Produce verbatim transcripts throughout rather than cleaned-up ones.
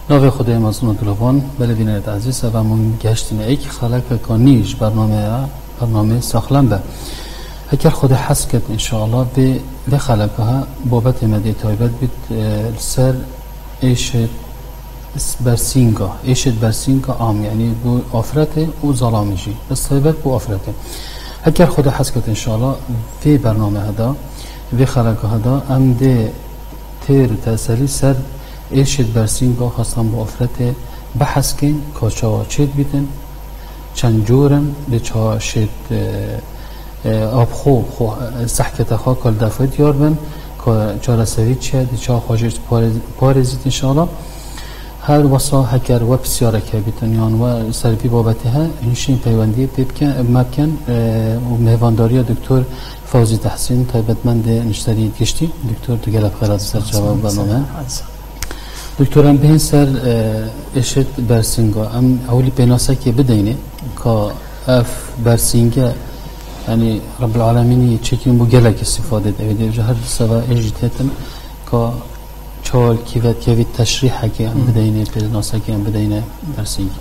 نوی خدای مزون دلوان بله بینید عزیز و من گشتیم ایک خلق کانیش برنامه برنامه ساخلم به اگر خدا حس کرد انشاءالله به به خلقها بابت مدی تایبت بید سر ایشت برسینگا ایشت برسینگا عام یعنی بو آفرته و ظلامجی بس تایبت بو آفرته اگر خدا حس کرد انشاءالله به برنامه هدا به خلقها هدا ام ده تیر تأثیری سر ایشت برسینگا خواستم با آفرته بحث کن که چا چید بیتن چند جورن به چا شد آب خو خو سحکت خوا کل دفعه دیار بن که چا رسوید چه دی چا خواجش پارزید انشاءالله هر وصا هکر و بسیاره که بیتن یان و سربی بابته ها اینشین پیوندی مبکن و مهوانداری دکتر فوزی تحسین طیبتمند نشتری گشتی دکتر تو گلب خیرات سر جواب برنامه دکترم به این سر اشت برسینگا ام اولی بیناسه که بدینه که اف برسینگا یعنی رب العالمینی چکیم بو گلک استفاده دویده وجه هر سوا اجتهتن که چال کیوت کیوت تشریح که ام بدینه بیناسه که ام بدینه برسینگا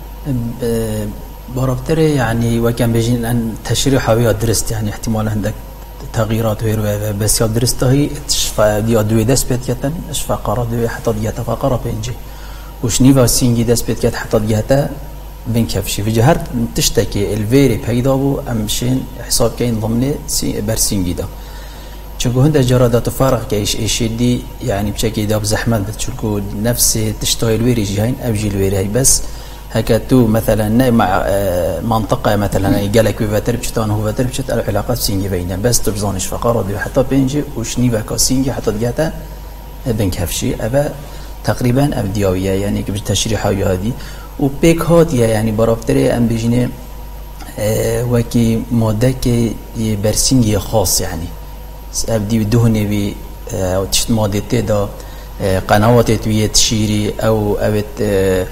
برابطره يعني وكان بيجين أن تشريح حوية درست يعني احتمال عندك تغييرات وغيره بس يا درست هي شفا دي أدوية دست بيتكتن شفا قرار دوية حتى دياتا فقرار بينجي وش نيفا سينجي دست بيتكت حتى دياتا بينكفشي في جهر تشتكي الفيري بيدا بو أمشين حساب كاين ضمن برسينجي دا شكو هندا جرادات فارغ كايش ايش دي يعني بشكل داب زحمة شكو نفس تشتغل الويري جاين أبجي الويري هاي بس هكذا مثلا مع منطقة مثلا قالك بفتر بشتان هو فتر بشت العلاقات سينجي بينهم بس تبزانش فقرة دي حتى بينجي وشني بكا سينجي حتى دياتا بنكفشي أبا تقريبا أبدياوية يعني كبر تشريحها هذه وبيك هادية يعني برابطري أم بيجيني اه وكي مادة كي برسينجي خاص يعني أبدي بدهني بي أو تشت مادة تدا اه قنوات توية تشيري أو أبت اه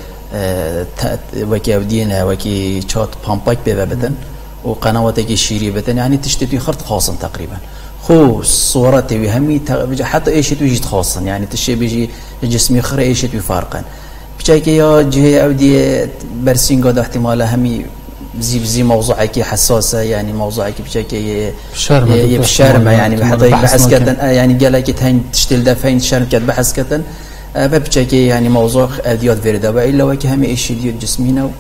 وكي أودينا وكي شات بامباك بيبا بدن وقنواتك شيري بدن يعني تشتتوي خرط خاصا تقريبا خو الصورة تبي همي حتى ايش تويجي خاصا يعني تشي بيجي جسمي خر ايش توي فارقا بشكل يا جهة أودي برسينغا ده احتمال همي زي زي موضوعك حساسة يعني موضوعك بشكل يبشرمة يعني بحطي بحث كتن يعني قالك تهين تشتل دفين شرم كت بحث كتن ببشكل يعني موضوع أديات فيردا وإلا وكي هم إيش ديال جسمنا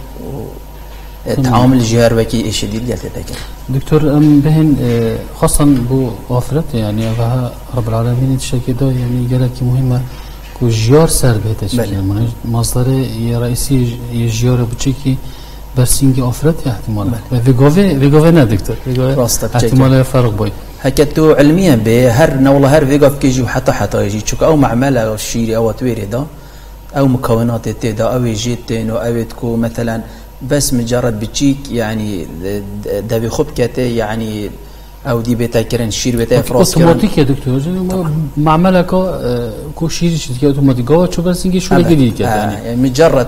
وتعامل الجهر وكي إيش ديال قالت ذاك دكتور أم بهن خاصة بو وفرت يعني وها رب العالمين الشكل ده يعني قالك مهمة كجيار سر بهته يعني مصدر رئيسي يجيار بتشكي برسينجي أفرت احتمال فيجوفي فيجوفي نا دكتور احتمال فرق بوي هكتو علميا به هر نولا هر فيجاف كيجي وحتى حتى يجي شوك او معمله او شيري او تويري دا او مكونات تدا او جيتين او تكو مثلا بس مجرد بتشيك يعني ده بيخب كته يعني او دي بتاكرن شير بتا فراس اوتوماتيك يا دكتور معمله كو كو شيري شتي اوتوماتيك شو برسينجي شو جديد يعني مجرد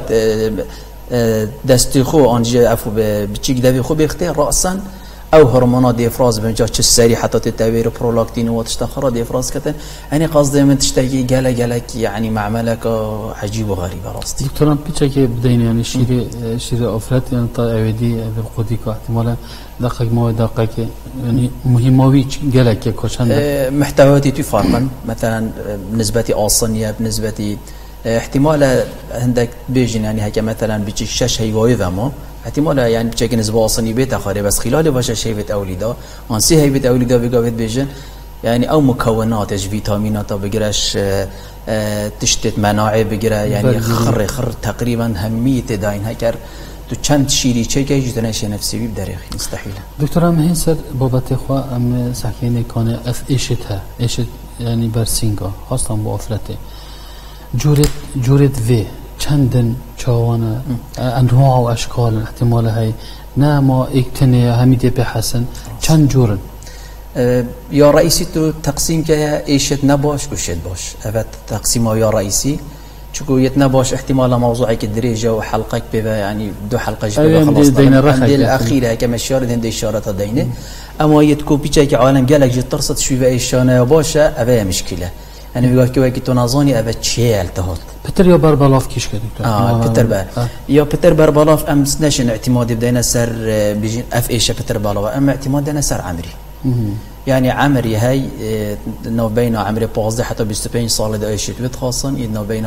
دستخو انجي عفوا بتشيك ده بيخب يختار راسا او هرمونات دي افراز بنجا تش سري حتى تتوير برولاكتين وتشتخر دي افراز كتن يعني قصدي من تشتكي قال قالك يعني معملك عجيب وغريب راستي دكتور بيتشكي بدين يعني شيري شيري اوفرات يعني طايدي بالقديك احتمالا دقيق مو دقيق يعني مهموي قالك كوشان اه محتوياتي تفرقا مثلا بنسبه اصنيه بنسبه احتمال عندك بيجين يعني هكا مثلا بيجي شاش هيواي ذمو احتمال يعني بشكل نسبة أصلي بيت آخره بس خلال باش شيء بيت أوليدا وانسي هاي بيت أوليدا بيجابت بيجن يعني أو مكونات إيش فيتامينات بيجرش اه اه تشتت مناعة بيجرا يعني خر خر تقريبا همية داين هكر تو چند شيري چه که جدنش نفسي بدريخ مستحيل دكتور هم هنسر بابت إخوة أم سحكين كان أف إيشتها إيشت يعني برسينغا خاصة بأفرته جورت جورت في چندن چاوانا انواع و اشکال احتمال هاي نه ما اكتني هميدي بحسن چند جورن يا رئيسي تو تقسيم كيا ايشت نباش وشت باش افت تقسيم يا رئيسي چكو يت نباش احتمال موضوعك الدريجه وحلقك بها يعني دو حلقه جبه خلاص دي الاخيره كما اشاره دي اشاره دينه اما يتكو بيچك عالم قالك جي ترصد شويه ايشانه باشا ابا مشكله انا بيقول كي وقت تنازوني ابا تشيل تهات بتر يا بربلاف كيش كده دكتور اه بتر بقى يا بتر بربلاف ام سنشن اعتمادي بدينا سر بيجي اف ايش بتر بربلاف اما اعتمادنا سر عمري يعني عمري هاي انه بين عمري بوزي حتى بيستبين صار ده ايش تبيت خاصا انه بين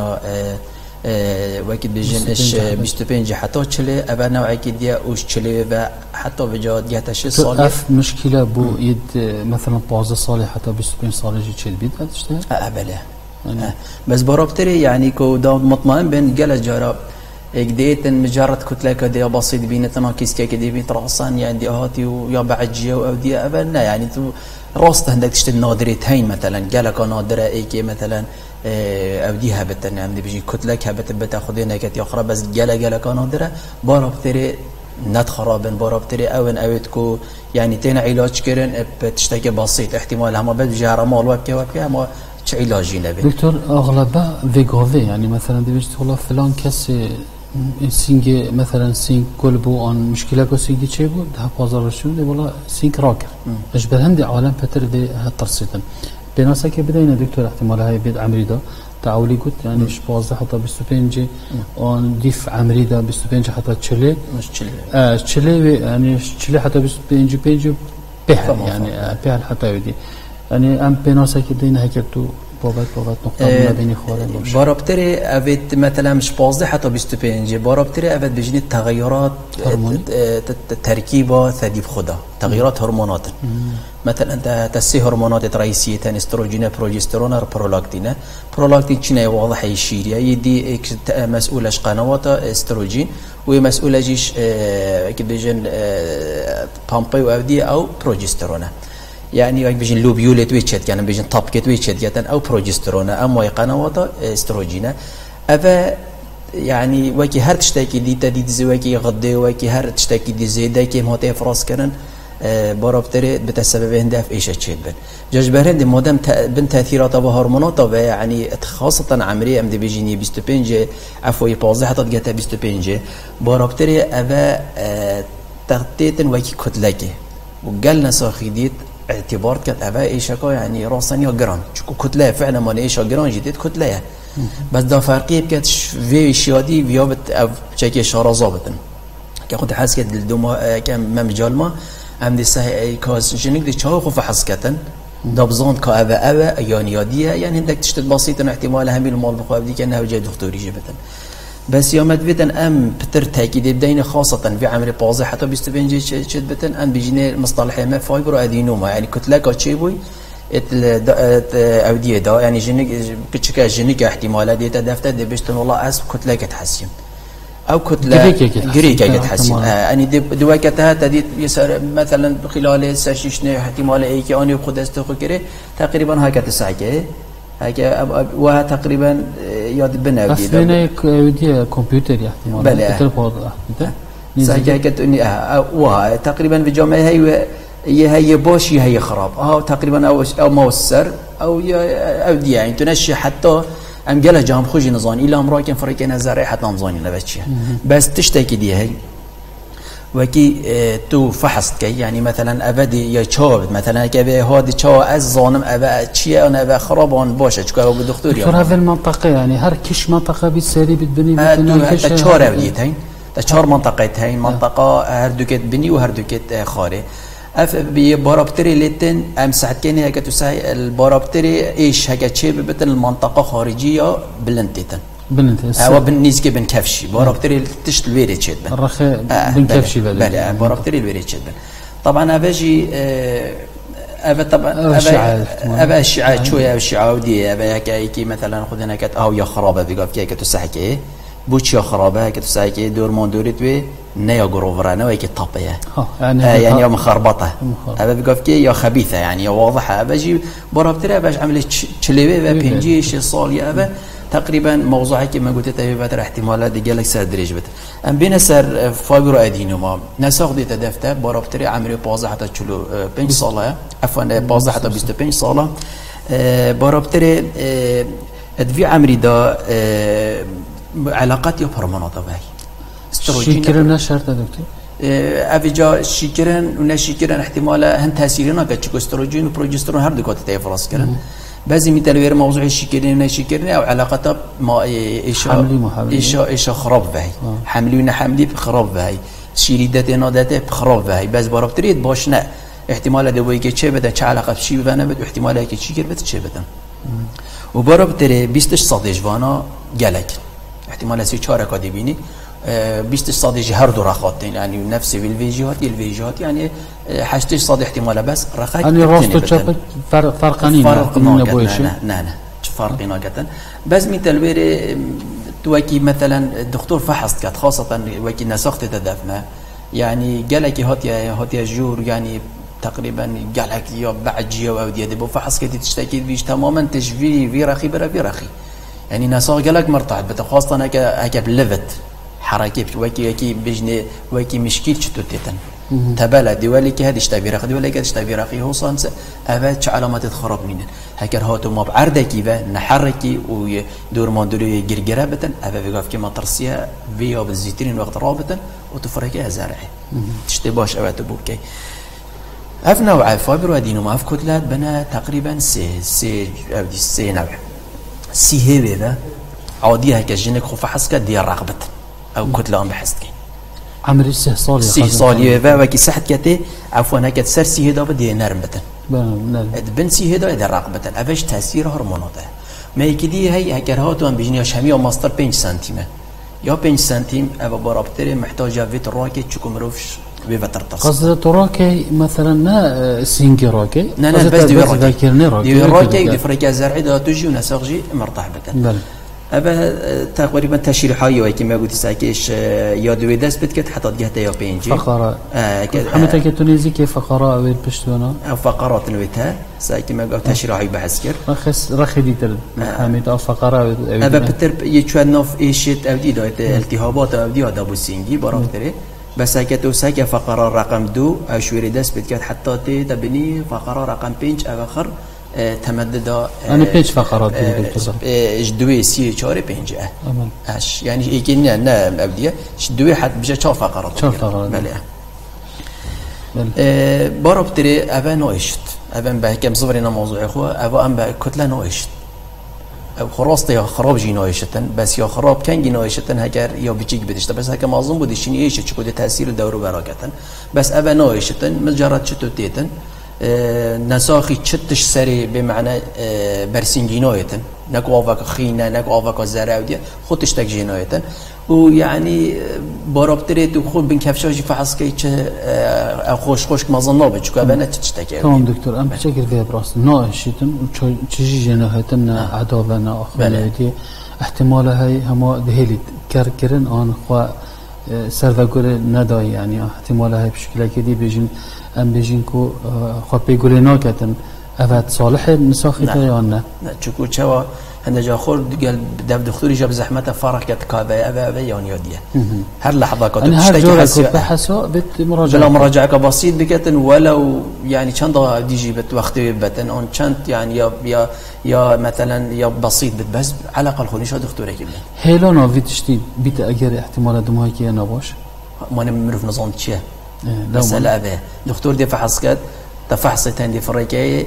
وقت بيجين ايش بيستبين حتى تشلي ابا نوع كده وش تشلي حتى بجاد جات شيء صار اف مشكله بو يد مثلا بوزي صالح حتى بيستبين صار يجي تشيل بيت هتشتغل ابله آه. بس برابطري يعني كو داود مطمئن بين جل جراب اجديت مجرد كتله كده بسيط بينتنا كيس كده دي بيتراسان يعني دي هاتي ويا بعجيه او دي ابنا يعني تو راست عندك تشتري نادرتين مثلا جالك نادره ايكي مثلا او دي هبتن عم بيجي كتلك هبت بتاخذينها كت يقرا بس جلا جالك نادره برابطري نت خرابن برابطري اون اوتكو يعني تين علاج كرن بتشتكي بسيط احتمال هم بجار مال وبكي وبكي ما چه علاجی نبی دکتر اغلبا ویگاوه يعني مثلا دیویش تقول فلان کسی سینگ مثلا سینگ کل بو آن مشکل کو سینگی چه بود ده بازار شون دی والا سینگ راکر اش برهند عالم پتر دی هترسیدن بناسا که بدین دکتر احتمال های بید عمری دا تعالی گفت يعني اش بازده حتی بیست و پنج آن دیف عمری دا بیست و پنج حتی چله مش چله اه چله يعني چله حتی بیست و پنج پنج به يعني به حتی ودی يعني ام بناسا که دین هکتو بابت بابت نقطه بینی خوره باشه بارابتري افيت مثلا مش بازده حتى بیست و پنج بارابتري افيت بجني تغيرات تركيبه ثديب خدا تغيرات هرمونات مثلا تسي هرمونات رئيسيه استروجين بروجسترون برولاكتين برولاكتين شنو واضح يشير يدي مسؤولش قنوات استروجين ومسؤوله جيش كبيجن بامبي وافدي او بروجسترون يعني وقت بيجين لوبيولت ويتشت يعني بيجين طابكت ويتشت يعني او بروجسترونا ام واي قنوات استروجينا افا يعني وكي هر تشتكي دي تديد زواكي غدي وكي هر تشتكي دي زيدا كي مهتي فراس كرن بارابتري بتسبب هندف ايش تشبن جاج برند مودم بن تاثيرات وهرمونات يعني خاصه عمري ام دي بيجيني بیست و پنج عفوا بازده حتى جت بیست و پنج بارابتري افا تغطيتن وكي كتلكي وقالنا ساخيديت اعتبار كت ابا ايشكا يعني راسن يا جران شكو كتله فعلا ما ايش جران جديد كتله بس دا فرقي بكت في شيادي فيابت او شكي شارع ظابطن كاخد حس كد الدوما كم مجال ما ام دي سه كاز جنيك دي تشاو خف حسكتن دا بزون كا ابا ابا يعني ياديه يعني عندك تشتت بسيط احتمال همي المال بخو دي كانه وجه دكتوري جبتن بس يوم تبدن ام بتر تاكيد بدين خاصه في عمر بازي حتى بیست و پنج شد بتن ام بيجينا مصطلح ما فايبرو ادينوما يعني كتله تشيبوي اوديه دا يعني جينيك كتشكا جينيك احتمالات دي دفتر دي بيشتن والله اس كتله كتحسين او كتله جريكه كتحسين يعني دي وقتها تدي يصير مثلا خلال سشيشن احتمال اي كي اني خود استخكري تقريبا هاي كتسعكه هاي و تقريبا ياد بناودي اصلا ودي كمبيوتر احتمال بله ساعه كتني اه تقريبا في جامعه هي هي هي باش هي خراب اه تقريبا او او موسر او او دي يعني تنشي حتى ام قالها جام خوجي نظان الى امراكن فريقنا زرع حتى نظاني لبتشي بس تشتكي دي هي وكي اه تو فحصت كي يعني مثلا ابدي يا شاب مثلا كبه هذا شو از ظالم ابا شيء انا ابا خرابان باشه شكو بالدكتور في هذه المنطقه يعني هر كش منطقه بالسري بتبني مثلا تشار اوليتين تشار منطقتين منطقه هر دوكت بني وهر دوكت خاري اف بارابتري لتن ام ساعت كاني هكا تساي البارابتري ايش هكا شيء بتن المنطقه خارجيه بلنتيتن بلنت او بالنسبه بن كفشي بارابتري تشت الويري تشد بن الرخاء بن كفشي بلا بارابتري الويري تشد بن طبعا اباجي ابا طبعا ابا الشعاع شويه الشعاع ودي ابا هكا مثلا خذنا كت او يا خرابه بيقف كي هكا تسحكي بوچ خرابه هكا تسحكي دور مون دورت وي نيا غروفرانا ويك طابيه يعني آه يعني يا مخربطه ابا بيقف كي يا خبيثه يعني واضحه باجي برابتري باش عملت تشليبه بينجي شي صال يا ابا تقريبا موضوعك كما قلت تبي بدر احتمالات دي قالك سر دريج بت ام بين سر فايبرو ادينوما نساخ دي تدفته برابتري عمري بازه حتى تشلو پنج ساله عفوا بازه حتى بیست و پنج ساله برابتري ادفي عمري دا علاقات يا هرمونات باهي شكرا نشرت دكتور افيجا شكرا ونشكرا احتمال هن تاثيرنا كتشكو استروجين وبروجسترون هر دكات تاي فراس كرن بعضی میتونه بر موضوع شکلی نه شکلی او علاقه ما ایش ایش ایش خراب وای حملی و نه حملی خراب وای شیریدت نادت خراب وای بعض بارابطریت باش نه احتمال دوایی که چه بده چه علاقه بشی بونه بده احتمالی که چی کرد چه بده و بارابطری بیستش صادش وانا گلک احتمال سی چهار کادی بینی بیستش صادش هر دو رخاتين يعني نفس الفيجيات الفيجيات يعني حشتش صاد احتمال بس رخاك يعني راست وچپ فرق فرقانی فرق ناقص نه نه نه فرق ناقص بس مثل بير توكي مثلا الدكتور فحص كات خاصه وكي نسخت تدفنا يعني قالك هات هات جور يعني تقريبا قالك يا بعجيه او دي بو فحص كي تشتكي بيش تماما تشفي في رخي برا في رخي يعني نسخ قالك مرتعد بتخاصه هكا هكا بلفت حركه وكي وكي بجني وكي مشكل شتوتتن تبلا ديوالي كي هذه اشتبيرق ديوالي كي اشتبيرقي هو صانس ابد علامات تخرب منن هكر هاتو ما بعردكي و نحركي ودور ما دوري جرجره بتن ابا بيقف كما ترسيه فيا بالزيتين وقت رابطن وتفركي زرعي تشتباش ابد بوكي اف نوع فايبر ودينو ما في كتلات بنا تقريبا سي سي او دي سي نوع سي هي ذا عاديه هكا جينك خو حسكه ديال رغبه او كتله ام بحسكي عمري سه صالي سه صالي و وكي صحت كتي عفوا هكا سرسي هدا بدي نرم بتن نعم بنسي هدا اذا رغبه افش تاثير هرمونات ما يكدي هي هكر هاتو ام بيجني شميه ماستر خمسة سنتيم يا خمسة سنتيم ابا برابطه محتاجه فيت راكي تشكمروفش بفترة قصد تراكي مثلا ما سينجي راكي لا لا بس دي راكي ذاكرني راكي دي راكي دي فريكا زرعي دا تجي ونساقجي مرتاح بتن أبا تقريبا تشريحية وكي ما قلت ساكيش يا دوي دست بتكت حتى جهته يا بينجي فقرة آه حمتك تونيزي كيف فقرة أو البشتونا أو فقرات نويتها ساكي ما قلت تشريحي بحسكر رخص رخي ديتر حميت أو فقرة أو أبا بتر يشوى نوف إيشت أو دي دايت التهابات أو دي هذا بوسينجي برافتري بس هكذا ساكي فقرة رقم دو أو شوية دست بتكت حتى تي تبني فقرة رقم بينج أو آخر تمدد أنا بينج فقرات جدوي سي چهار پنج اش يعني يمكن نه ابديه جدوي حد بجا چهار فقرات چهار فقرات بله بله باربطري اوا نوشت اوا به كم صفرنا موضوع اخو اوا ام كتله نوشت او خلاص يا خراب جي نوشتن بس يا خراب كان نوشتن هكر يا بيجيك بدشت بس هكا معظم بودشين ايش تشكو تاثير الدور براكتن بس اوا نوشتن مجرد شتوتيتن نساخي تشتش سري بمعنى برسين جينايتن نكو آفاك خينا نكو آفاك زراودية خودش تك جينايتن ويعني بارابطريت وخود بين كفشاجي فحص كي خوش خوش مظنه بتشكو أبنا تشتكي تمام دكتور أنا بشكل فيها براس ناقشتن وتشجي جينايتن عدابنا أخوانيتي احتمال هاي هما دهيلي كركرن آن خوا سرفقول ندای يعني احتمال هاي بشكل كدي بيجين ام بيجين كو خو بيقولي ناكتن افات صالح مساخته یا نه نه چکو چوا هندجا خورد قال دب دكتوري جاب زحمته فركت كابا ابا ابا يعني يوديه هر لحظه كنت تشتكي بحثوا بت مراجعه بلا مراجعه بسيط بكتن ولو يعني كان دي جيبت وقت بتن اون كانت يعني يا يا يا مثلا يا بسيط بس على الاقل خونيش دكتوري كده هيلونا فيتشتي بيت اجر احتمال دمها كي انا باش ما نعرف نظام تشي مساله ابا دكتور دي فحص كات تفحص تندي فريكي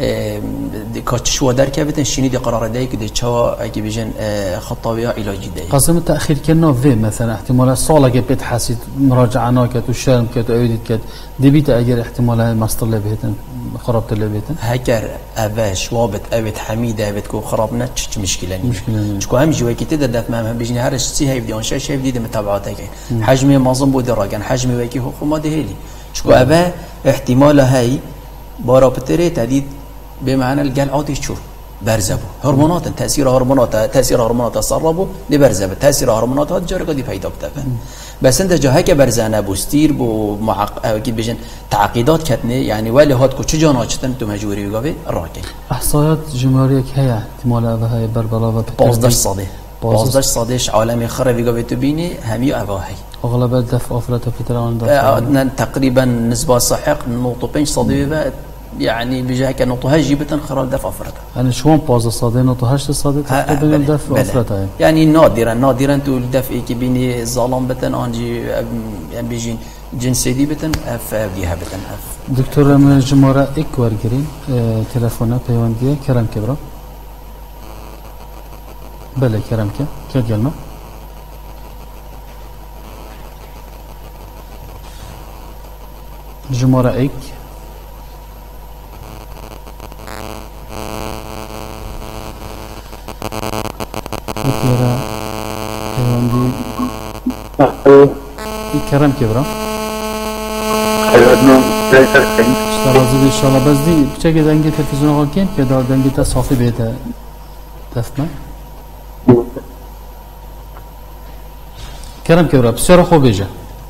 كاتش شو در كابتن شيني دي قرار دايك دي تشوا اكي بيجن خطاويه علاجي داي قسم التاخير كنا في مثلا احتمال صاله بيت حاسيت مراجعه ناكت وشرم كت اوديت كت دي بيت اجر احتمال ماستر لبيتن خربت لبيتن هكر افاش وابت اوت حميده اوت كو خربنا تش مشكله مشكله شكو هم جوي كي تدات ما بيجني هرش سي هاي بدون شي شي بدي متابعاتك حجمي منظم بود راكن حجمي وكي هو ما دهلي شكو ابا احتمال هاي بارابطري تديد بمعنى الجل عادي شو برزبو هرمونات تاثير هرمونات تاثير هرمونات صربو دي برزبو تاثير هرمونات جرقه دي پیدا بتفن بس انت جاهك برزانه بوستير بو معق اكيد بيجن تعقيدات كتني يعني ولا هات كو چجاناچتن تو مجبوري بيغاوي راكي احصائيات جمهوريه هي احتمال هاي بربلا و پانزده صدي پانزده صديش عالمي خرا بيغاوي تو بيني همي اواهي اغلب دفع افراط فتران دفع تقريبا نسبه صحيح نقطه خمسة صدي يعني بجاه كنقطة هجي بتن خرال دفع أفراد. يعني شلون باز الصادق نقطة هشت الصادق تقريبا دفع أفراد. يعني نادرا نادرا تقول دفع كي بيني ظلام بتن أنجي يعني بيجين جنسي دي بتن اف بيها بتن اف دكتور من جمهورة اك ورگرین تلفونه پیوندیه کرم که برا بله کرم که که گلمه جمهورة اك وكيرا پیوندی کرم که برا اشترازی ان شاء الله بس دي بچه دنگی تلفزیون آقا کیم که دار دنگی تا صافی بیته دفمه کرم که برا بسیار خوب بیجه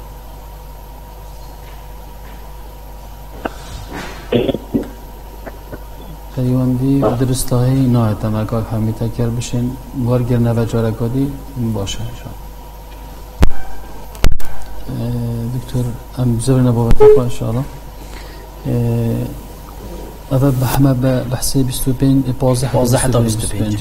پیوندی درسته هایی نایت هم اگر همی تکر بشین وارگر نوه جارکادی باشه دكتور ام زرنا بابا ان شاء الله هذا بحما بحسي بستوبين بوزح بوزح حتى بستوبين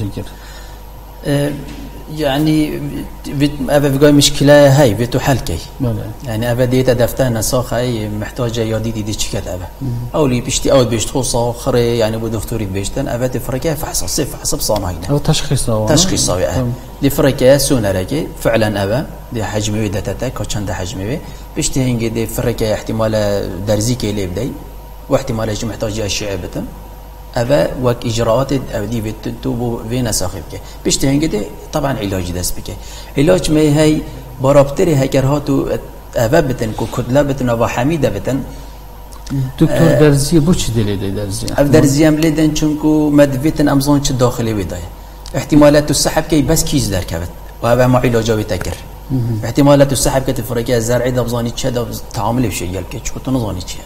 يعني ابا في مشكله هاي بيتو حلكي يعني ابا ديتا دفتنا ساخه اي محتاجه يادي دي تشكت ابا او لي بيشتي او بيشت خوصه اخر يعني بو دكتوري بيشتن ابا تفركه فحص صف حسب صانعينا او تشخيصه تشخيصه يعني دي فركه سونركي فعلا ابا دي حجمي داتا كوتشن ده حجمي بيشتي هنجي دي فركه احتمال درزيكي اللي بداي واحتمال يجي محتاج اشعه بتم أبا وك إجراءات أو دي بتوبو فينا ساخبك بيشتهن كده طبعا علاج دست بك علاج ما هي برابطري هكرهاتو أبا بتن كو كدلا بتن أبا حميدة بتن دكتور أه درزي بوش دلي درزي أب درزي أم ليدن چونكو مدفيتن أمزون چه داخلي بداية احتمالات السحب كي بس كيز در كبت وأبا ما علاجه بتكر احتمالات السحب كتفرقية الزرعي دبزاني چه دب تعامل بشي يلكي چكو تنظاني چه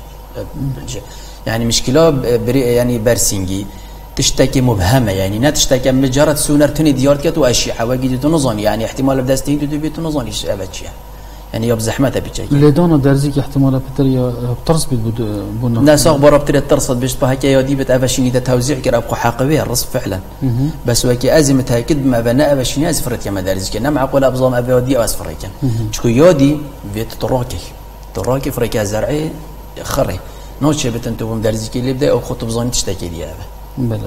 يعني مشكلة بري يعني برسينجي تشتكي مبهمة يعني لا تشتكي مجرد سونر تني دياركت وأشياء وجد تنظن يعني احتمال بدستين تدو بيت تنظن إيش أبتشيا يعني يب زحمته بتشكي لدونا درزيك احتمال بتري بترص بد بنا ناس أخبار بتري ترصد بيش بهاك يا دي بت أبشيني ده توزيع كر أبقى حقيقي الرص فعلا بس وكي أزمة هاكد ما بنا أبشيني أزفرت يا مدارس كنا مع قول أبظام أبي دي أزفرت شكو يادي بيت تراكي تراكي فريق زرعي خري نوچه بتن تو بم درزی که لیبده او خطب زانی تشتکی دیگه بله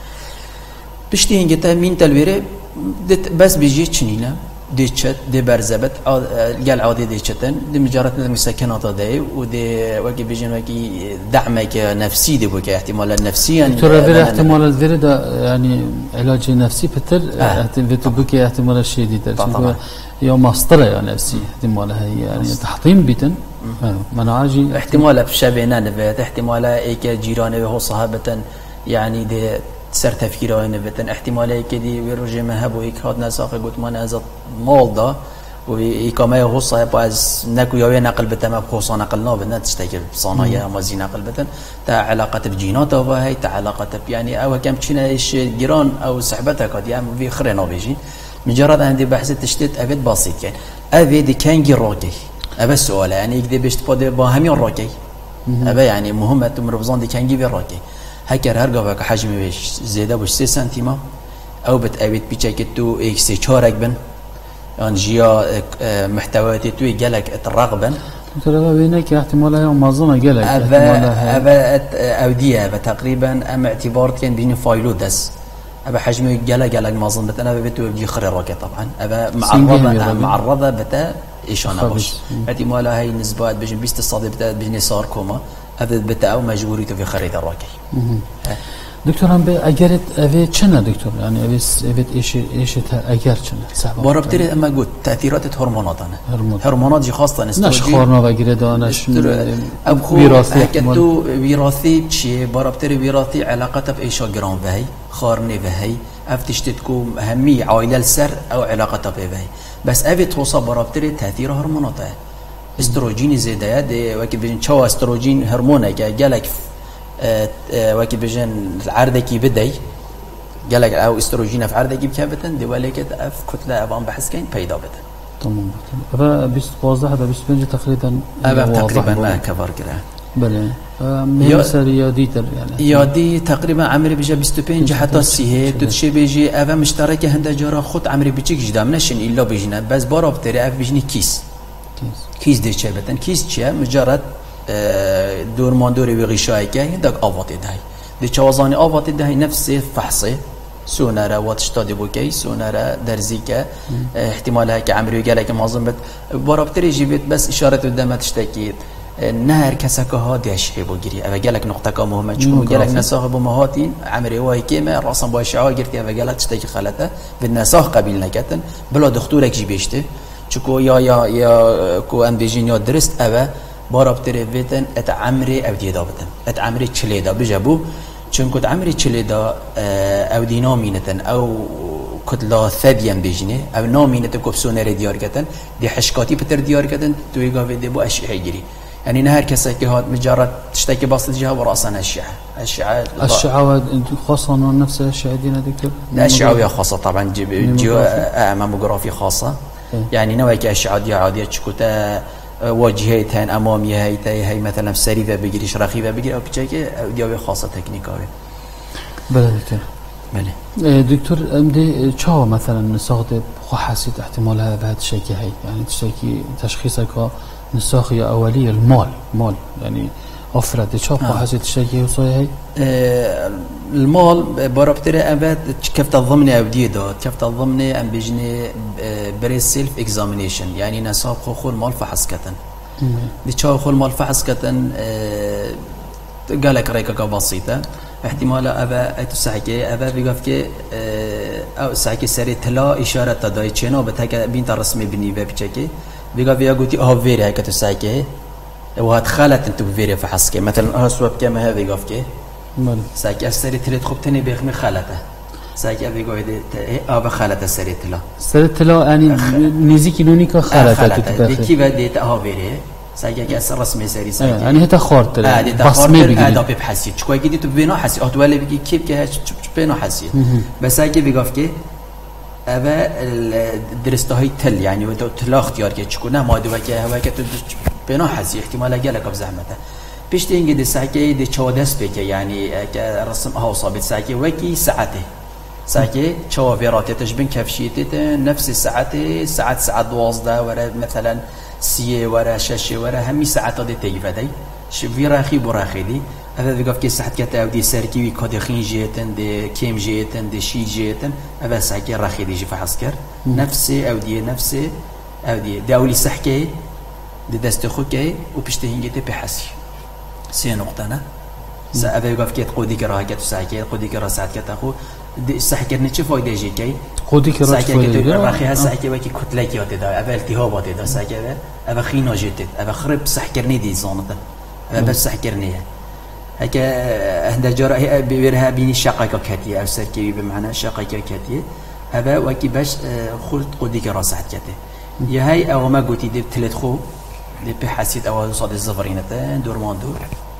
بشتی اینگه تا مین تلویره بس بیجی چنینه دیچت دی برزبت گل عادی دیچتن دی مجارات مسکنات دای و دی وکی بیجن وکی دعمك نفسي دی بو که احتمال نفسيا دكتور غير احتمال الفير ده يعني علاج نفسي بتر احتمال بو که احتمال شديد ده يا مسطره يا نفسي احتمال هي يعني تحطيم بيتن مناعجي احتمال بشبهنا نبات احتمال ايك جيرانه هو صحابه يعني دي سر تفكيره نبتن احتمال ايك دي ويرجع مهب ويك هاد نساق قلت ما نازت مال ده وإقامة هو صاحب از نكو يوي نقل بتم بخصوصا نقلنا بدنا تشتكي بصنايع مازي نقل بتن تا علاقة بجينات وهي تا علاقة يعني او كم تشينا ايش جيران او صحبتها قد يعني في خرنا بيجي مجرد عندي بحث تشتت أبد بسيط يعني أبد كان جراكي أبى السؤال يعني يقدر بيشتبه بهمين راكي أبى يعني مهمة مربوطان دي كان جيب راكي هكر هرجع حجمي بيش زيادة بش سة سنتيمة أو بتأبد بيشكتو إكس شارك بن يعني جيا محتويات توي جالك الرغبة ترى بينك احتمالها يوم معظمها جالك أبى أبى أودية أبى تقريبا أم اعتبار كان بيني فايلو دس أبى حجمي جلا جلا معظم بت أنا ببيت بيجي خير راكي طبعا أبى معرضة معرضة بتا إيش أنا باش احتمالها هاي نسبات بيجي بيست الصادق بتا بيجي صار كوما أبى بتا أو مجبوريته في خريطة الراكي دكتور هم بأجرت أبي كنا دكتور يعني أبي أبي إيش إيش أجر كنا برابطري أما قلت تأثيرات هرمونات أنا هرمونات جي خاصة نستوجي نش خورنا وغيره دانش وراثي حكيتو وراثي شيء برابطري وراثي علاقته بإيش جرام بهاي خارني بهاي أفتشتكو أهمية عائلة السر أو علاقته بهاي بس أبي توصل برابطري تأثير هرمونات استروجين زيادة وكي بين شو استروجين هرمونه كجالك وكي بجن العردكي بدي قالك او استروجين في عردكي بكابتن دي ولكن اف كتله ابان بحث كاين بيدا بدن تمام ابا بيست واضح هذا بيست بنج تقريبا ابا تقريبا ما كفر كده بله ميسر ياديتر يعني يادي تقريبا عمري بيجي بيست بنج حتى سي تدشي بيجي ابا مشتركه هند جرا خد عمري بيجيك جدا منشن الا بيجينا بس بارا بتري اف بيجني كيس کیس دی چه بتن کیس چیه مجرد دور ماندوری و غشای که هندک آواتی دهی دی چوازانی آواتی دهی نفس فحصی سونره واتشتادی بوکی سونره درزی که احتماله که عمری گله که مازن بد برابطری جیبت بس اشارت دمت اشتکید نه هر کس که ها دیش بگیری اول گلک نقطه که مهمه چون گلک نساخ بمهاتی عمری وای کیمه راسا با شعار گرتی اول گلک تشتکی خلته به نساخ قبیل نکتن بلا دکترک جیبشته چون یا یا یا کو ام بیجین یا درست اول برابطری ویتن ات عمری او دیدا بدن ات عمری چلیدا بجبو چون کد عمری چلیدا او دینامینتن او کدلا ثدیم بیجنه او نامینت کبسونر دیار کردن دی حشکاتی پتر دیار کردن توی گاوی دی بو اشعه گیری يعني نهار كسك هاد مجرد تشتكي بسيط جها وراسا الأشعة الأشعة الأشعة خاصة نفس الأشعة دينا دكتور؟ الأشعة خاصة طبعا جيو ماموغرافي خاصة يعني نوعك أشعة دي عادية تشكوتا واجهتين أمامية هيتاي هي مثلا في سريفة بيجري شراخيفة بيجري أو بتشكي دياوي خاصة تكنيكاوي. بله دكتور. بله. دكتور أمدي شو مثلا صاغد خو حسيت احتمالها بعد شيء هي يعني تشتكي تشخيصك نساخية أولية المال مال يعني أفراد شو خو حسيت شيء وصاي هي المال برابطري أبد كيف تضمني أو ديدا كيف تضمني أم بيجني بري سيلف إكزامينيشن يعني نساق خو المال فحص كتن دي شو خو المال فحص كتن قالك ريكا بسيطة احتمال أبا تسحكي أبا بيقفك أو سحكي سري تلا إشارة تداي چنا بتاعك بين رسمي بني ببيشكي بيقى فيها قلتي اه فيري هيك تسايكي وهاد خالت انتو فيري فحسكي مثلا اه سواب كما هذا يقفكي سايكي السري تلت خب تاني بيخمي خالته سايكي بيقى اه بخالته السري تلا السري تلا يعني نيزيكي لونيكا خالته دي كيف ديت اه فيري سايكي كاس رسمي سري سايكي يعني هتا خورت اه دي بصمي بيجي اه دابي بحسيت شكوى كده تو بينو حسيت اه تولي بيجي كيف كه بينو حسيت بس سايكي بيقفكي أبا درستهاي تل يعني وده تلا اختيار كي تشكونه ما دو وكي هوا كي بنا حسي احتمال جالك بزحمته بيشتي انجي دي ساكي دي تشودس بك يعني رسم ها صابت ساكي وكي ساعته ساكي تشوفيرات تشبن كفشيته نفس الساعه ساعات ساعات دوازده ورا مثلا سي ورا شاشه ورا همي ساعات دي تيفدي شفيرا خي براخي دي هذا بيقف كي ساعات كتاو دي سركي وي كود خين جيتن دي كيم جيتن دي شي جيتن هذا ساكي راخي دي جي فحسكر نفسي او دي نفسي او دي داولي سحكي دي دست خوكي وبيشتهين تي بحسي سي نقطه سا هذا بيقف كي قودي كرا كتو ساكي قودي كرا ساعات كتاخو دي سحكي نتشي فايده جي كي قودي كرا ساكي راخي هساكي وكي كتلكي وتدا ابل التهابات دا ساكي ابا خينا جيت ابا خرب سحكرني دي زونته بس سحكرني هكا هندا جرا بيرها بيني شقاقة كاتية أو سركي بمعنى شقاقة كاتية هذا وكي باش خلط قديك راسعت كاتي يا هاي أو ما قلتي دي بثلاث خو دي بحسيت أو صاد الزفرينتين دور ماندور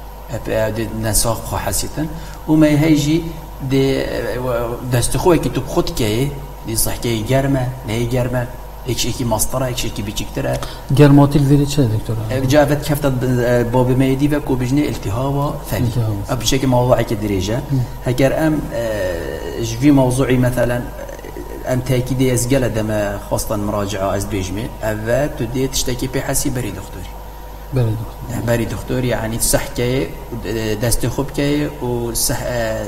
دي نساق خو حسيتن وما هيجي دي دستخوه كي تبخط كي دي صح كي جرمة لا جرمة ايش ايكي مسطره ايش ايكي بيشكتره جرماتيل فيري چه دكتور جابت كفت باب ميدي بكو بجني التهاب ثاني بشكل موضوعي كدرجه هكر ام جفي موضوعي مثلا ام تاكيد يزقل دم خاصه مراجعه از بيجمي اذا تدي تشتكي بحسي بري دكتوري بري دكتور بري دكتور يعني صحكي دست خوب كي و صح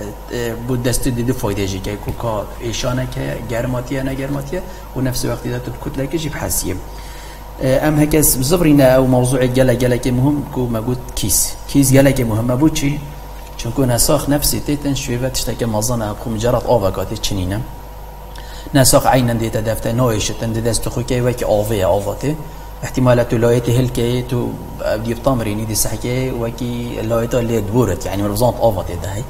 بود دست دي فايده جي كي كوكا ايشانه كي جرماتيه انا جرماتيه ونفس الوقت اذا تكتله كي جيب حسيه ام هكا زفرينا او موضوع جلا جلا كي مهم كو ما قلت كيس كيس جلا كي مهم بوتشي چونكو نساخ نفسي تيتن شويه تشتكي مازنا كو مجرد اوفاكاتي تشنينه نساخ عينا دي تدفت نويشتن دي دست خو كي وكي اوفي اوفاتي احتمالات لايته هلكي تو بدي بطامريني دي سحكي وكي لايته اللي دورت يعني مرزانت اوفات دهي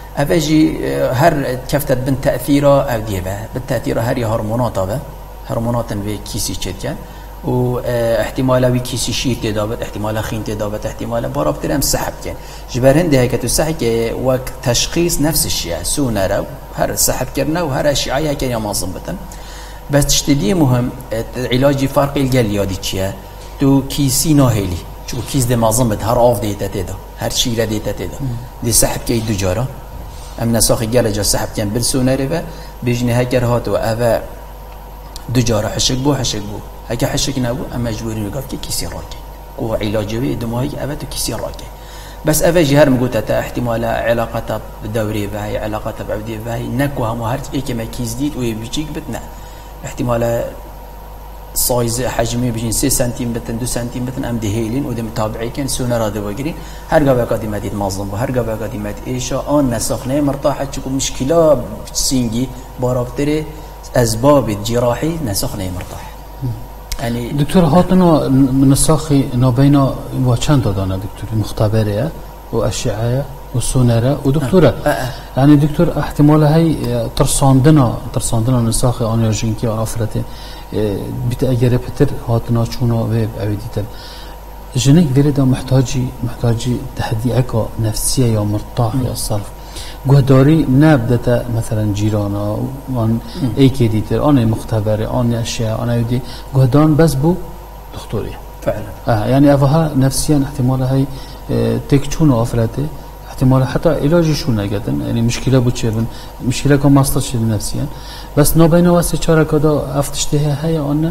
افجي هر كفتت بن تاثيره او ديبه بالتاثير هر هرمونات به هرمونات في كيسي تشكن و احتمال وي كيسي شيت دابت احتمال خين دابت احتمال برابطر ام سحب كان جبر هندي هيك تسحكي وقت تشخيص نفس الشيء سونرا هر سحب كرنا وهر اشعاعي كان يا مازبطن بس تشتدي مهم علاجي فرق الجليادي تشيا تو كيسي ناهلي شو كيس ده معظم هر آف ديتا تدا هر شيء ديتا تدا دي سحب كي دجارة ام نساخ جلجا سحب كان بالسوناري بيجني هكر هاتو أبا دجارة حشك بو حشك بو هكا حشك نابو اما مجبورين وقف كي كيسي راكي و علاجي دموي ابد كيسي راكي بس افا جهر مقوتا تا احتمال علاقتها بدوري فهي علاقتها بعودي فهي نكو هم هرت اي كما كيزديد ويبيجيك بتنا احتمال سايز حجمي بجين سي سنتيم بتن دو سنتيم بتن ام دهيلين ودي متابعي كان سونا راضي وقرين هرقا بقى قديمات يتمظلم هرقا بقى قديمات ايشا ان نسخنه مرتاحه تشكو مشكله سينجي بارابتري اسباب جراحي نسخنه مرتاح يعني دكتور هاتنا نساخي نابينا وچند دانا دكتور مختبره واشعه وسونره ودكتوره أه. أه. يعني دكتور احتمال هي ترساندنا ترساندنا نساخي انرژینکی افرته بتأجر بتر هاتنا شونا ويب عوديتر جنك بريدا محتاجي محتاجي تهدئك نفسية يا مرتاح يا صرف قهداري نبدأ مثلا جيرانا وان اي كيديتر انا مختبرة انا اشياء انا يدي قهدان بس بو دكتوري فعلا اه يعني افها نفسيا احتمال هاي اه تكشونا افرته احتمال حتى علاجي شو نجدن يعني مشكلة بتشيبن مشكلة كم ماستر شيء نفسيا بس نبينا واسه شارع كذا افتشتها هي أنا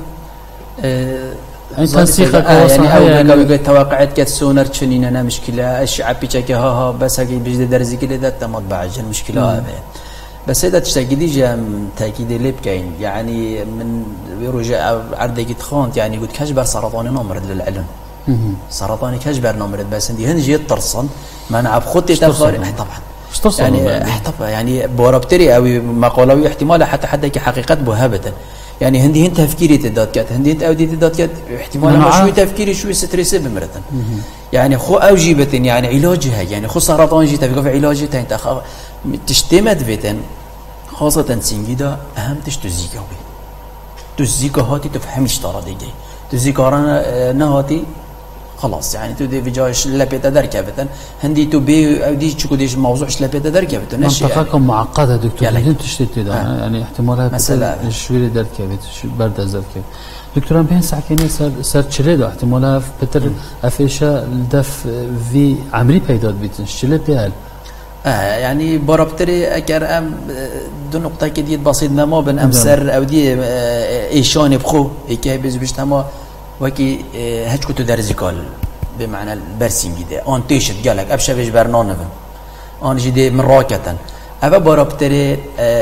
أنت تنسيق يعني أو يعني توقعت كت سونر تشنين أنا مشكلة الشعب بيجك ها ها بس هاي بيجد درزي كده ده تمط بعجل مشكلة هذا بس هذا تشتغلي جام تأكيد اللي بكين يعني من بيرجع عرض يتخانت يعني قلت كشبر سرطان نمرض للعلم سرطاني كشبر نمرض بس عندي هن جيت ترصن ما أنا بخطي تفارق طبعا يعني طبعا يعني بورابتري أو مقالوي احتمال حتى حتى كحقيقة بوهبة يعني هندي هن تفكيري تدات كات هندي هن أودي تدات كات احتمال ما شوي تفكيري شوي ستريسي بمرتن يعني خو أوجيبة يعني علاجها يعني خو سرطان جيت في علاجها أنت خ تشتمت بيتن خاصة سنجدا أهم تشتزيكا بي تزيكا هاتي تفهمش ترى ديجي تزيكا رانا نهاتي خلاص يعني تو دي فيجاش لبيت دركه بتن هندي تو بي اودي تشكو ديش موضوعش لبيت دركه بتن منطقه معقده دكتور بدون تشتت ده آه. يعني احتمالات شويه دركه بت برد دركه دكتور بين ساعتين صار صار تشريد احتمالات بتر افيشا الدف في عمري بيداد بيتن شلت ديال اه يعني برابتري اكر ام دو نقطه كديت بسيط ما بين امسر اودي ايشان بخو هيك بيز بيش تما وكي هج كنت درزي كال بمعنى البرسيم جدا أن تيشت جالك أبشر بيج برنامج أن جدي مراكة أبى برابطري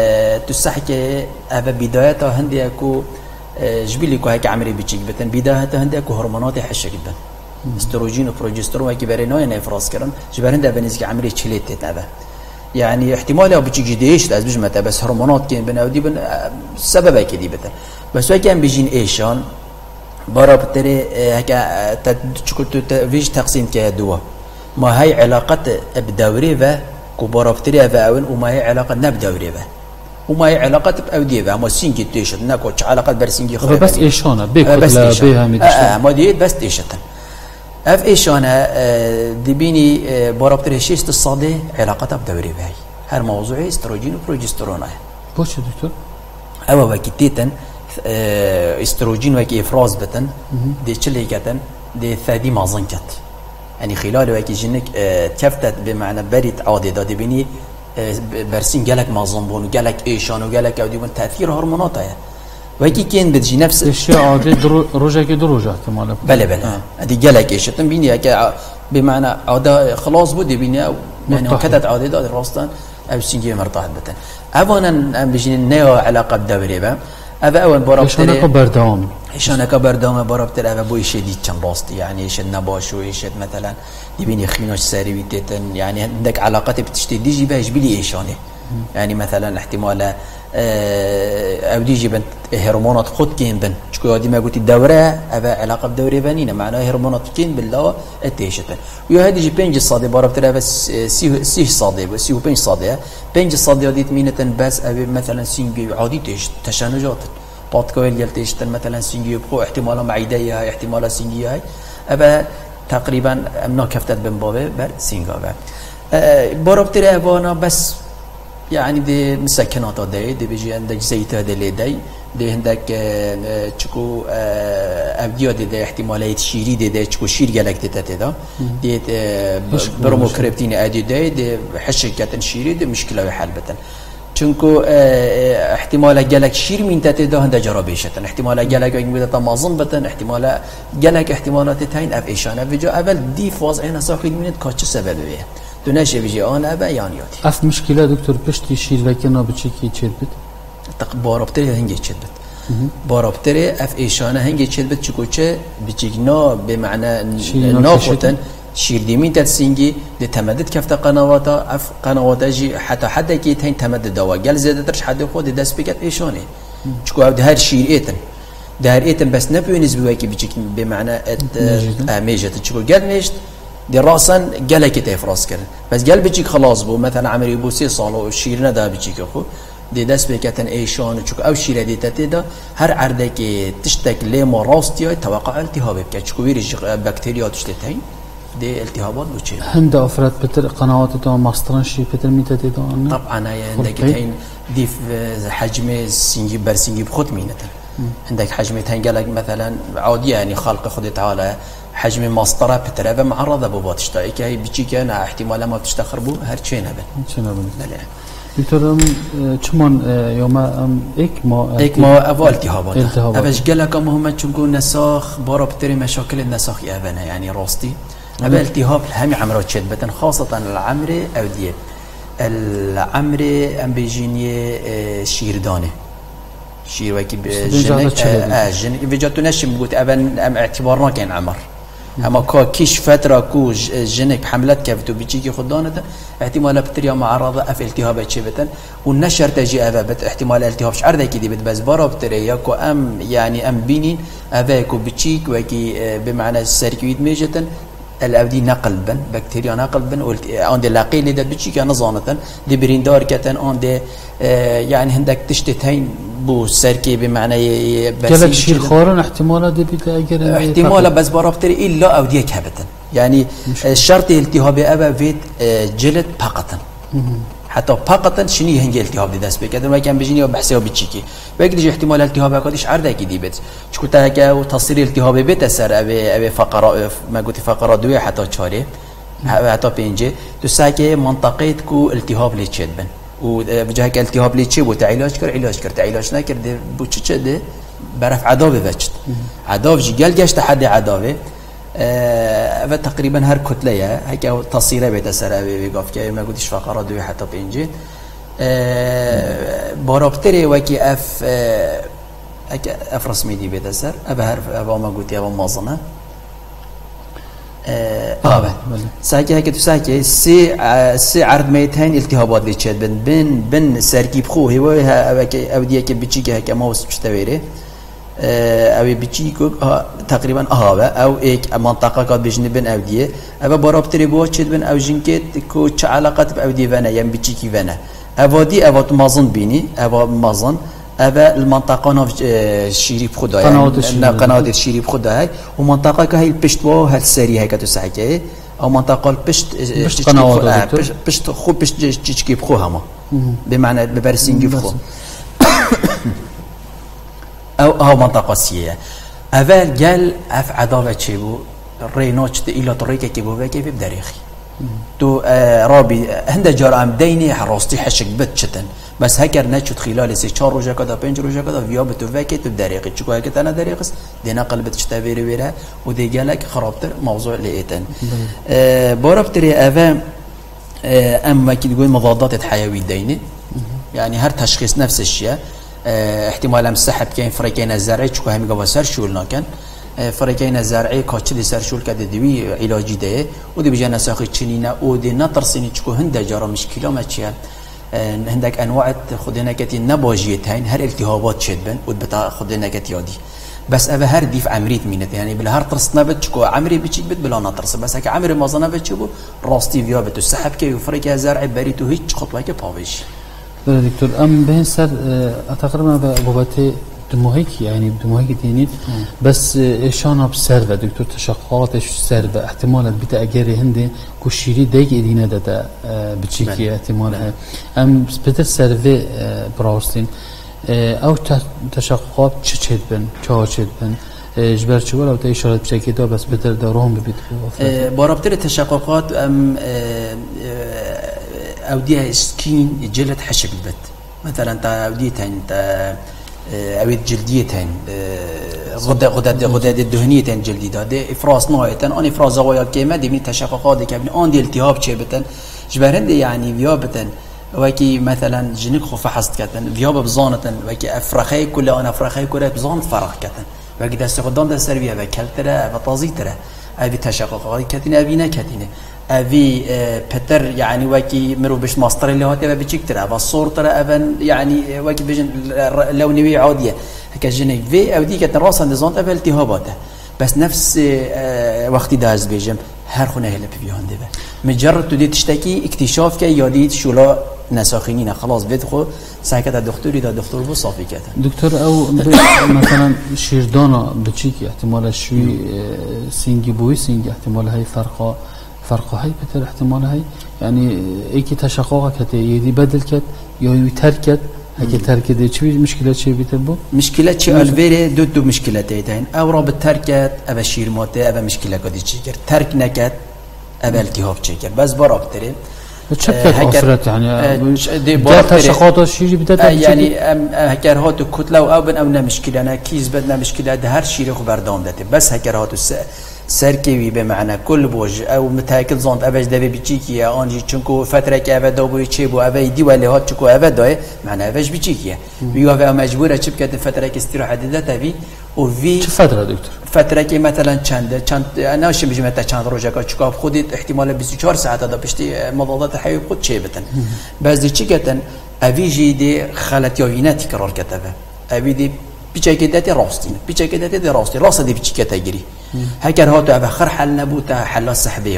تسحك أبى بداية هندي أكو جبلي كو هيك عمري بيجيك بتن بداية هندي أكو هرمونات حشة جدا استروجين وبروجسترون وكي برينوين إفراز كرن جبر هندي بنزك عمري تشليت أبى يعني احتمال أو بيجيك جديش لازم بجمة بس هرمونات كين بناودي بن سبب كذي بتن بس وكان بيجين إيشان برابطري هكا تشكلت فيش تقسيم كدوا ما هي علاقة بدوري و كبرابطري وأون وما هي علاقة نبدوري و وما هي علاقة بأودي و ما سينجي تيشت ناكو علاقة برسينجي خير بس إيشانة بكل بيها ميدشة ما ديت بس تيشت اف إيشانة دبيني برابطري شيست الصادي علاقة بدوري و هي هر موضوعي استروجين وبروجسترون هي بوش دكتور أو وكتيتن استروجين وكي افراز بتن دي تشلي كتن دي ثادي مازن كت يعني خلال وكي جنك تفتت بمعنى بريد عادي دادي بيني برسين جالك مازن بون جالك ايشان وجالك اودي بون تاثير هرمونات هي وكي كان بتجي نفس الشيء عادي روجا كي دروجا احتمال بلا بلا ادي جالك ايش بيني هكا بمعنى عاده خلاص بدي بيني يعني كتت عادي دادي راستان او سينجي مرتاح بتن اولا بيجي نيو علاقه بدوري با هذا أول برابطري إيشانك بردام إيشانك بردام برابطري هذا بو إيش دي كم راست يعني إيش النباش وإيش مثلا يبيني خينوش ساري بيتن يعني عندك علاقات بتشتي دي جي باش بلي إيشانه يعني مثلا احتمال أو دي جي بنت هرمونات خد كين بن شكو دي ما قلت الدورة هذا علاقة بدورة بنينا معناه هرمونات كين بالله التيشتن وهذا جي بينج الصادي برابطري بس سي سي صادي بس سي بينج صادي بينج الصادي دي تمينة بس أبي مثلا سينجي عادي تيش تشنجات باتكويل يلتيشتن مثلا سينجي بخو احتمالا معيدية هاي احتمالا سينجي هاي أبا تقريبا أمنا كفتت بن بابه بر سينجا بر برابطري أبانا بس يعني دي مسكنات داي دي بيجي عندك زيت هذا اللي داي دي عندك تشكو ابديو دي, دي احتمالات شيري دي, دي تشكو شير جالك تتا دا دي برومو كريبتين ادي داي دي حشكات شيري دي مشكله حل بتن چونکو احتمال گلک شیر مینتت ده هنده جرا بیشتن احتمال گلک اگه بوده تا مازن بتن احتمال گلک احتمالات تاین اف ایشانه وجا اول دی فاز این ساخت مینت که چه سببه دونش ویژه آن ابا یعنی یادی اف مشکل دکتر پشتی شیر وکنا بچی کی چید بید تق بارابتری هنگی چید بید بارابتری اف ایشانه هنگی چید بید چکو چه بچیگنا به معنی نافتن شیر دیمین تدسینگی دی تمدد کفت قنواتا اف قنواتا جی حتی حتی که تین تمدد دوا گل زیاده ترش حتی خود دست بکت ایشانه چکو او ده هر شیر ایتن ده هر ایتن بس نپیونیز بوی که بچیگ به معنی میجت چکو گل میشت دی راسن گله که تفراس کرد بس گل بچیگ خلاص بو مثلا عمری بو سی سال و شیر ندا بچیگ خو دی دست بکتن ایشانه چکو او شیر دیتتی دا هر عرده که تشتک لیما راستیای توقع التهاب بکت چکو ویرش بکتریا تشتتین دي التهابات بوشي هند افراد بتر قنوات تو ماسترن شي بتر ميتا دي دون طبعا عندك تين دي حجم سنجي برسنجي بخد مينته عندك حجم تنقلك مثلا عاديه يعني خلق خد تعالى حجم مسطره بتر معرضه بباتشتا كي بيجي كان احتمال ما تشتخربو هرچين هبل هرچين هبل دكتور چمون يوم اك ما اك ما اول التهابات ابش قالك مهمه چونكو نساخ بارا بتر مشاكل النساخ يابنا يعني راستي أبا التهاب همي عمرات شد بتن خاصة العمري أو دي العمري أم بيجيني شيردانه شير وكي بجنك آه جن فيجاتو نشم بقول أبا أم اعتبارنا كان عمر أما كا كيش فترة كو جنك حملات كفتو بيجيكي خدانة احتمال بكتيريا معرضة أف التهابات شبتن والنشر تجي أبا بت احتمال التهاب شعر ذاك دي بس برا بكتيريا كو أم يعني أم بينين أبا كو بيجيك وكي بمعنى السيركويد ميجتن الأودي نقل بن بكتيريا نقل بن عند اللاقي اللي ده بتشي كان نظامة دي بريندار كتن عند يعني هندك تشتتين بو سركي بمعنى بس شيء خورن احتماله دي بتأجر احتماله بس برابطري إلا أودي كهبتن يعني الشرط التهاب أبا فيت جلد فقطا حتى فقط شنو هنجي التهاب دي دست بكذا ما كان بيجيني وبحسه وبتشيكي بقدرش احتمال التهاب هكذاش عرضه كدي بيت شو تاجا وتصير التهاب بيت سر ابي ابي فقره ما قلت فقره دوي حتى شاري حتى بينجي تساكي منطقه كو التهاب ليتشد بن وبجاك التهاب ليتشي وتعلاج كر علاج كر تعلاج نكر دي بوتشد برف عداوه بچت عداوه جي قال جشت حد عداوه و تقریبا هر کتله هیچ تصیره بیت سر ابی گفت که ما گفتیش فقرا دوی حتی پنجه بارابتری وکی اف اف رسمی دی بیت سر ابا هر ابا ما گفتی ابا مازنه آبه ساکی هیچ تو ساکی سی سی عرض میتین التهابات لیچید بن بن بن سرکیب خو هوای ها اودیه که بچی که هک ما وسط شتویره أو بيجيكو تقريبا أهابة أو إيك منطقة قد بيجني بين أودية أو برابطري بوشيد بين أو جنكت كو علاقات بأودية فانا يم بيجيكي فانا أودي أو مازن بيني أو مازن أو المنطقة نف شيري بخدا يعني قنوات الشيري بخدا هاي ومنطقة كهي البشتوا هالسري هاي كتوسعكه أو منطقة البشت بشت قنوات بشت خو بشت تشكي بخو هما بمعنى ببرسينجي بخو أو أو منطقة سيئة أول جل أف عداوة شيبو رينوش إلى طريقة كيبو كيف بدريخي تو آه رابي هند جار عم ديني حراستي حشك بتشتن بس هكر نشوت خلال سي شهر رجع كذا بينج رجع كذا فيا بتوفاكي بدريخي شو هيك أنا دريخس دينا قلبت تشتبيري ويرها ودي جالك خرابتر موضوع لقيتن آه باربتري أفا آه أما كي تقول مضادات الحيوي ديني يعني هر تشخيص نفس الشيء اه احتمال هم سحب كين فريقين الزرعي چكو همي قوة سر شول ناكن اه فريقين الزرعي كاتشلي سر شول كده دوي علاجي ده ودي بجانا ساقي چنينه ودي نطرسيني چكو هنده جارا مشكلة ما چيه اه هندك انواع خدنا كتي نباجيتين هر التهابات شدبن ود بتا خدنا كتي يادي بس أبا هر ديف عمريت مينت يعني بلا هر ترس نبت چكو عمري بيچيك بت بلا نطرس بس هك عمري ما زنا بت چبو راستي فيا بتو سحب كي فريق الزرعي بريتو هيچ خطوه كي باويش دكتور أم بين سر أتقربنا ببابتي دموهيك يعني دموهيك دينيت بس إيشانا بسرفة دكتور تشققات إيش سرفة احتمالا بتأجري هندي كشيري دايق إدينا دا بتشيكي احتمالها أم بتر سرفة براوستين أو تشققات تشيد بن تشا تشيد بن جبر شو ولا تيشارت بشكل ده بس بتر دارهم ببيت برابطة تشققات أم أوديها سكين جلد حشك بت مثلا تا وديتين تا اويد جلديتين غدة غدة غدة الدهنيتين جلدي ده افراز نوعيتين ان افراز زوايا كيما دي من تشققات دي كابن ان دي التهاب شبتن جبرند يعني بيابتن وكي مثلا جنك خو فحصت كتن بياب بزانتن وكي افرخي كل انا افرخي كل بزان فرخ كتن وكي دست قدام دست سربيه وكلتره وطازيتره ابي تشققات كتن ابي نكتنه ابي بتر يعني وكي مرو بش ماستر اللي هو تبع بتشكتره والصور ترى ابن يعني وكي بيجن لونيه عاديه هكا جنك في او دي كتن راسا نزانت ابل التهاباته بس نفس وقت داز بيجم هر خونه هلا بيهان دبه مجرد تدي تشتكي اكتشاف كي ياديت شولا نساخينينا خلاص بدخو ساكت الدكتور اذا الدكتور بو صافي كده دكتور او مثلا شيردانا بتشيكي احتمال شوي سينجي بوي سينجي احتمال هاي فرقه فرقه هاي بتر احتمال هاي يعني ايكي تشقاقه كت يدي بدل كت يا تركت هكي ترك دي شو مشكله شي بتبو مشكله شي الفيري دو دو مشكلتين او رابط تركت ابا شير موته ابا مشكله قد تشيكر ترك نكت ابا التهاب تشيكر بس براكتري تشكل افرت يعني دي تشقاقات شي بدات يعني هكر هاتو كتله او بن او مشكله انا كيز بدنا مشكله هر شيء خبر دام دته بس هكر هاتو سركوي بمعنى كل بوج او متاكد زوند ابج دبي بيجيكي انجي چونكو فتره که اول دوبوی چه بو اول دی ولی هات چونكو اول دای معنى ابج بيجيكي بيو اول مجبوره چه بكت فتره که استراحه داده تبي او في چه فتره دكتور فتره که مثلا چند چند انا شي بيجي متى چند روزه که چكاب خودت احتمال بیست و چهار ساعت دا پشتی مضادات حیوی خود چه بتن بس دی چی گتن اوی جی دی خلط یاوینه تکرار کتبه اوی دی بیچه داتی راستین بیچه داتی دی راستی راست دی بیچه کتگیری هكر هاتو أبخر حل نبوتا حل السحبية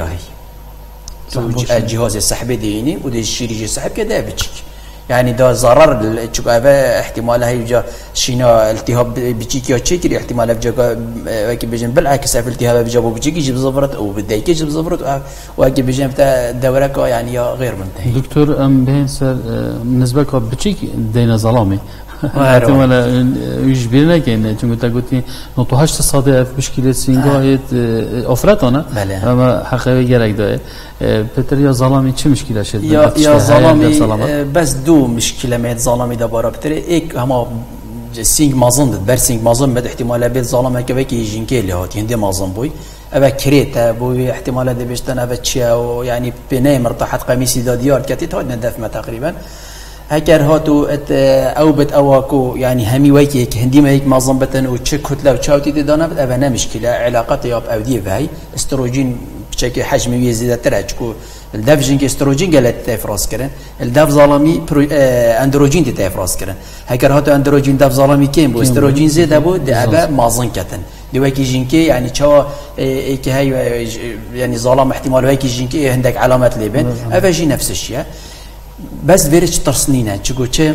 هاي الجهاز السحبي ديني ودي الشيريج السحب كده بتشك يعني ده ضرر تشوف أبا احتمال هاي جا شينا التهاب بتشيك يا تشيكري احتمال بجا واكي بيجن بالعكس في التهاب بجابو بتشيك يجيب زفرت أو بدايك يجيب زفرت واكي بيجن بتاع دورك يعني يا غير منتهي دكتور أم بينسر بالنسبة لك بتشيك دينا ظلامي احتمال يجبرنا كأنه چون تا گفتی نوتوهاش تصادف مشکل سینگاهت افراتانه اما حقیقی گرگ داره پتر یا ظلامی چه مشکلی شد یا یا ظلامی بس دو مشکل میاد ظلامی دبارا پتر یک هما سینگ مازن داد بر سینگ مازن بد احتمال بیت ظلام که وکی جنکی لهات هندی مازن بوی أبا كريتا بوي احتمال هذا بيشتن أبا تشيا يعني بناء مرتاحة قميص داديار كتيت هاد ندفع تقريبا هكر هاتو او بت اواكو يعني همي ويكي هندي ما هيك معظم بتن وتشك كتله وتشاوتي دانا بت ابا مشكله علاقات ياب اوديه بهاي استروجين بشكل حجمي زياده ترجكو الدافجين استروجين قالت تفراس كرن الداف ظلامي اندروجين دي تفراس كرن هكر هاتو اندروجين داف ظلامي كيم بو استروجين زيد ابو دي ابا مازن كتن دي ويكي جينكي يعني تشوا كي هاي يعني ظلام احتمال ويكي جينكي عندك علامات لبن ابا جي نفس الشيء بس فيرش ترسنينه چگو چه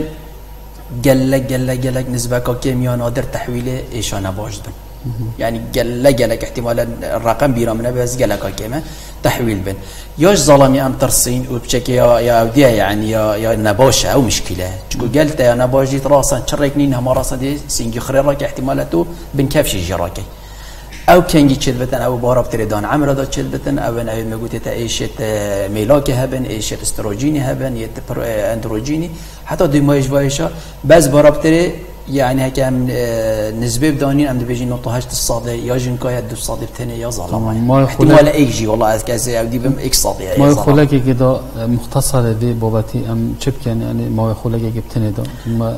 گله گله گله نسبه که میان نادر تحویل ایشانه باشدن يعني گله گله احتمالا الرقم بيرامنا بس گله كيما تحويل بن ياش ظلامي ام ترسين وبشكل يا يا اوديه يعني يا يا نباشه او مشكله چگو قلت يا نباجي راسا شريكنين هم راسا دي سينجي خريرك احتمالاتو بن كفش جراكي او كنجي چلبتن او بارب تريدان عمره دا چلبتن او نوی مگوتی تا ایشت میلاک هبن ایشت استروجيني هبن یت اندروجيني حتى دي مايش وايشا بس بارب تري يعني هكام نسبه بدانين ام بيجي نقطه هشت الصاده يا جنكايه دو صاده بتني يا ظلام احتمال ايجي والله از كذا او دي بم اكس صاده ما يخلك كده مختصره دي بابتي ام چب يعني ما يخلك بتني ده ما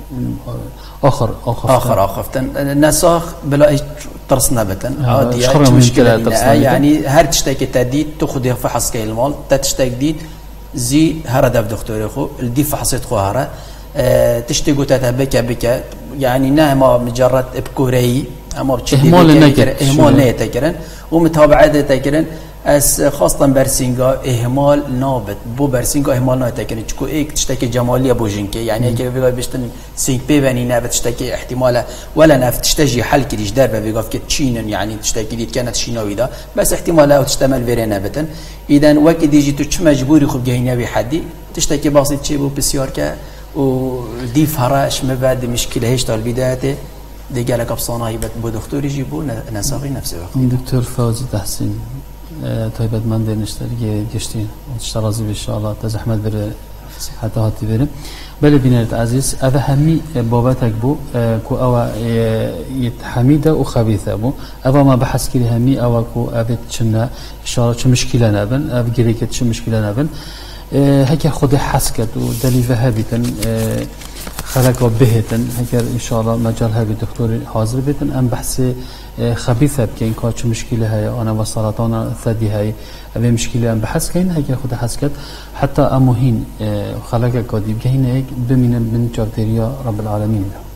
آخر آخر آخر آخر النساخ بلا ترسنا بتن عادي مشكلة يعني هر تشتكي تديد تأخذ فحص كي المال تشتكي جديد زي هردا في دكتور خو الدي فحصت خو هرا اه تشتكي تتبكى بك يعني نعم مجرد بكوري أما بتشتكي إهمال نكر إهمال نيتكرن ومتابعة تكرن از خاصة برسینگا اهمال نابت بو برسینگا اهمال نابت کنی چکو ایک تشتکی جمالی بوجینکه یعنی اگه بگای بشتن سینگ پی بنی نابت تشتکی احتمالا ولا نفت تشتجی حل کریش در و بگاف که چینن يعني تشتکی دید کنت شیناوی دا بس احتمالا او تشتمل وره نابتن ایدن وقت دیجی تو چه مجبوری خوب گهیناوی حدی تشتکی باسید چه بو بسیار که و دی فراش مبعد مشکله هیچ تا البداية دیگه لکب صانعی بو دکتوری جیبو نساقی نفسه وقت دکتور فوزی تحسین طيبت من دير نشتري جشتين اشترازي ان شاء الله تزحمت بر صحتها تبرم بله بینرد عزیز اوه همی بابتک بو کو اوه حمیده و خبیثه بو اوه ما بحث کلی همی اوه کو اوه چنه اشاره چه مشکله نبن اوه گره که چه مشکله نبن هکر خود حس کرد و دلیل هبیتن خلقا بهتن هکر انشاءالله مجال هبی دکتور حاضر بیتن ام بحث خبیثه بکن که چه مشکله های آنا و سرطان ثدی های اوه مشکله ام بحث کن هکر خود حس کرد حتی اموهین خلقا قدیب که هینه ایک بمینن من جابدریا رب العالمین